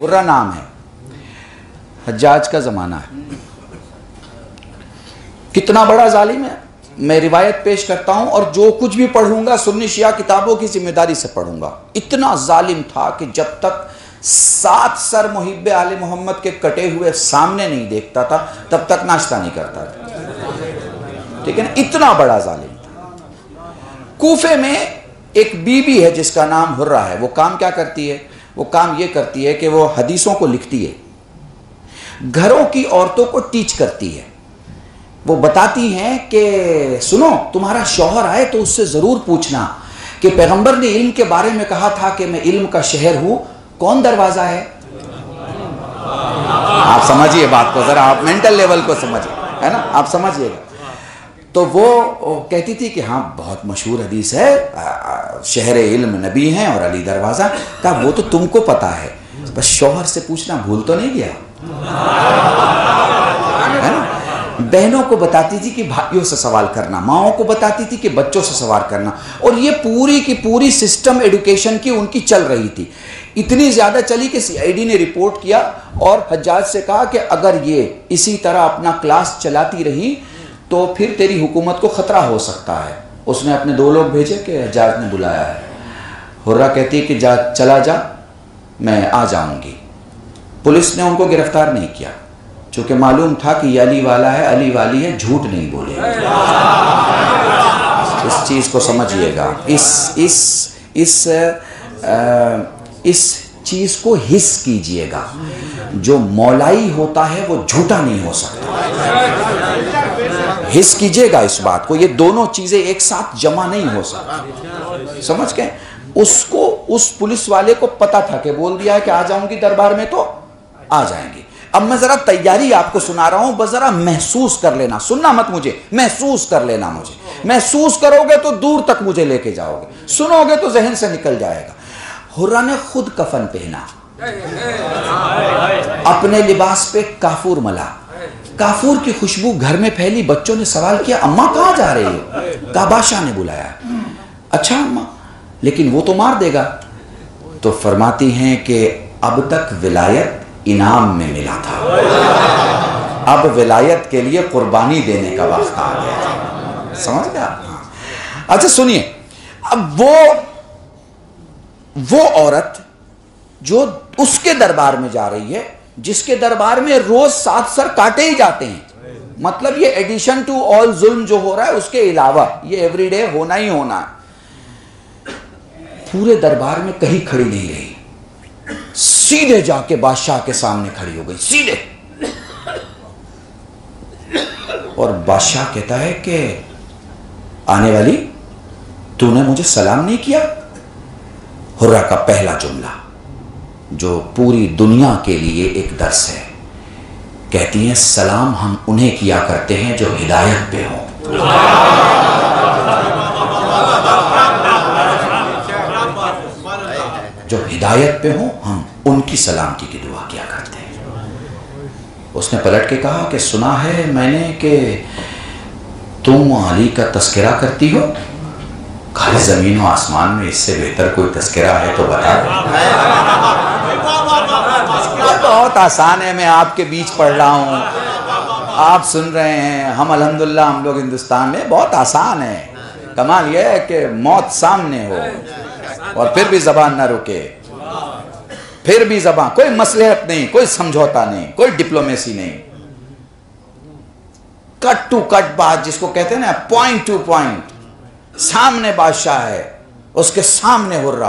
Hurrah नाम है, हज्जाज का ज़माना है। कितना बड़ा जालिम है। मैं रिवायत पेश करता हूं और जो कुछ भी पढ़ूंगा सुन्नी शिया किताबों की जिम्मेदारी से पढ़ूंगा। इतना जालिम था कि जब तक 7 सर मुहिब्बे आले मोहम्मद के कटे हुए सामने नहीं देखता था तब तक नाश्ता नहीं करता था। ठीक है ना, इतना बड़ा जालिम था। कूफे में एक बीबी है जिसका नाम हुर्रा है। वो काम क्या करती है? वो काम ये करती है कि वो हदीसों को लिखती है, घरों की औरतों को टीच करती है। वो बताती हैं कि सुनो, तुम्हारा शौहर आए तो उससे ज़रूर पूछना कि पैगंबर ने इल्म के बारे में कहा था कि मैं इल्म का शहर हूं, कौन दरवाज़ा है? आप समझिए बात को ज़रा, आप मेंटल लेवल को समझिए, है ना, आप समझिएगा। तो वो कहती थी कि हाँ बहुत मशहूर हदीस है, शहर इल्म नबी हैं और अली दरवाज़ा का। वो तो तुमको पता है, बस शौहर से पूछना भूल तो नहीं गया, है ना। बहनों को बताती थी कि भाइयों से सवाल करना, माओं को बताती थी कि बच्चों से सवाल करना। और ये पूरी की पूरी सिस्टम एजुकेशन की उनकी चल रही थी। इतनी ज़्यादा चली कि सीआईडी ने रिपोर्ट किया और हज्जाज से कहा कि अगर ये इसी तरह अपना क्लास चलाती रही तो फिर तेरी हुकूमत को ख़तरा हो सकता है। उसने अपने 2 लोग भेजे कि हज्जाज ने बुलाया है। हुर्रा कहती है कि जा, चला जा, मैं आ जाऊंगी। पुलिस ने उनको गिरफ्तार नहीं किया, चूँकि मालूम था कि ये अली वाला है, अली वाली है, झूठ नहीं बोलेगा। इस चीज़ को समझिएगा, इस चीज़ को हिस कीजिएगा। जो मौलाई होता है वो झूठा नहीं हो सकता। हिस कीजिएगा इस बात को, ये दोनों चीज़ें एक साथ जमा नहीं हो सकती। समझ गए? उसको, उस पुलिस वाले को पता था कि बोल दिया है कि आ जाऊंगी दरबार में तो आ जाएंगी। अब मैं ज़रा तैयारी आपको सुना रहा हूं, बस ज़रा महसूस कर लेना, सुनना मत मुझे, महसूस कर लेना मुझे। महसूस करोगे तो दूर तक मुझे लेके जाओगे, सुनोगे तो जहन से निकल जाएगा। हुर्रा ने खुद कफन पहना, अपने लिबास पे काफूर मला, काफूर की खुशबू घर में फैली। बच्चों ने सवाल किया, अम्मा कहाँ जा रही हो? कहा बादशाह ने बुलाया। अच्छा अम्मा, लेकिन वो तो मार देगा। तो फरमाती हैं कि अब तक विलायत इनाम में मिला था, अब विलायत के लिए कुर्बानी देने का वक्त आ गया। समझ गया? अच्छा सुनिए, अब वो औरत जो उसके दरबार में जा रही है, जिसके दरबार में रोज 7 सर काटे ही जाते हैं, मतलब ये एडिशन टू ऑल जुल्म जो हो रहा है उसके अलावा ये एवरीडे होना ही होना है। पूरे दरबार में कहीं खड़ी नहीं रही, सीधे जाके बादशाह के सामने खड़ी हो गई, सीधे। और बादशाह कहता है कि आने वाली, तूने मुझे सलाम नहीं किया। हुर्रा का पहला जुमला जो पूरी दुनिया के लिए एक दर्स है, कहती हैं सलाम हम उन्हें किया करते हैं जो हिदायत पे हों। जो हिदायत पे हों हम उनकी सलामती की दुआ किया करते हैं। उसने पलट के कहा कि सुना है मैंने कि तुम अली का तस्करा करती हो। खाली जमीन और आसमान में इससे बेहतर कोई तस्करा है तो बता दो। बहुत आसान है, मैं आपके बीच पढ़ रहा हूँ, आप सुन रहे हैं, हम अल्हम्दुलिल्लाह हम लोग हिंदुस्तान में, बहुत आसान है। कमाल यह है कि मौत सामने हो और फिर भी जबान ना रुके, फिर भी जबान, कोई मसलहत नहीं, कोई समझौता नहीं, कोई डिप्लोमेसी नहीं, कट टू कट बात जिसको कहते हैं ना, पॉइंट टू पॉइंट। सामने बादशाह है, उसके सामने हुर्रा।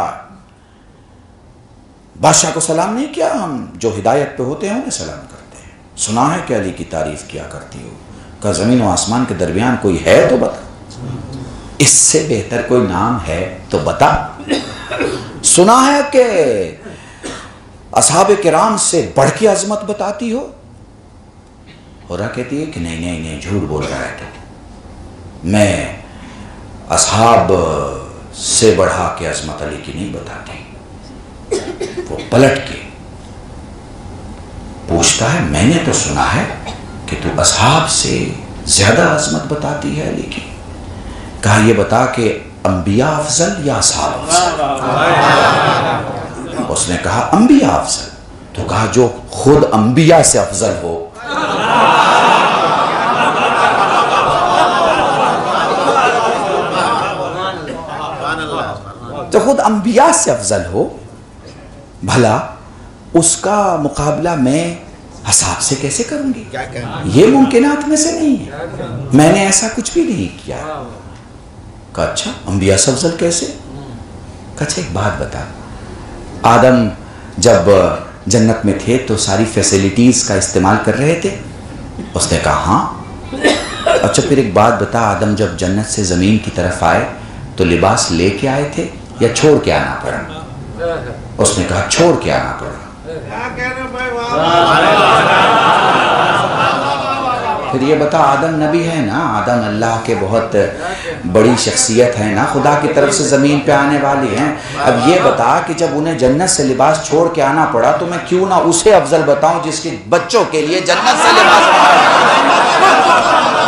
बादशाह को सलाम नहीं किया, हम जो हिदायत पे होते हैं उन्हें सलाम करते हैं। सुना है कि अली की तारीफ किया करती हो। का जमीन और आसमान के दरमियान कोई है तो बता, इससे बेहतर कोई नाम है तो बता। सुना है कि असहाबे किराम से बढ़ के अजमत बताती हो। हुर्रा कहती है कि नहीं नहीं नहीं, झूठ बोल रहा है तो। मैं असहाब से बढ़ा के अजमत अली की नहीं बताती। वो पलट के पूछता है, मैंने तो सुना है कि तू असहाब से ज्यादा अजमत बताती है अली की। कहा ये बता कि अंबिया अफजल या असहाब अफजल? उसने कहा अंबिया अफजल। तो कहा जो खुद अंबिया से अफजल हो। तो खुद अंबिया से अफजल हो, भला उसका मुकाबला मैं हिसाब से कैसे करूंगी? ये मुमकिनात में से नहीं है, मैंने ऐसा कुछ भी नहीं किया। कहा अच्छा अंबिया से अफजल कैसे? कहा अच्छा एक बात बता, आदम जब जन्नत में थे तो सारी फैसिलिटीज का इस्तेमाल कर रहे थे? उसने कहा हाँ। अच्छा फिर एक बात बता, आदम जब जन्नत से ज़मीन की तरफ आए तो लिबास लेके आए थे या छोड़ के आना पड़ा? उसने कहा छोड़ के आना पड़ा। फिर ये बता, आदम नबी है ना, आदम अल्लाह के बहुत बड़ी शख्सियत है ना, खुदा की तरफ से ज़मीन पे आने वाली हैं। अब ये बता कि जब उन्हें जन्नत से लिबास छोड़ के आना पड़ा तो मैं क्यों ना उसे अफजल बताऊं जिसके बच्चों के लिए जन्नत से लिबास